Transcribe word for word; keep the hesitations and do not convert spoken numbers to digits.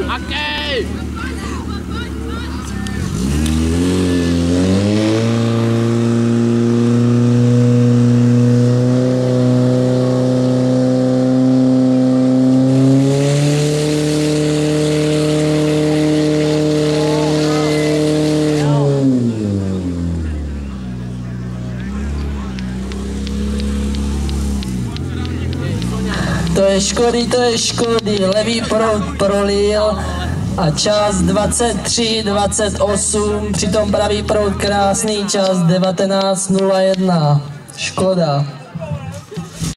Okay. To je Škody, to je Škody, levý proud prolil a čas dvacet tři dvacet osm, přitom pravý proud krásný čas devatenáct nula jedna. Škoda.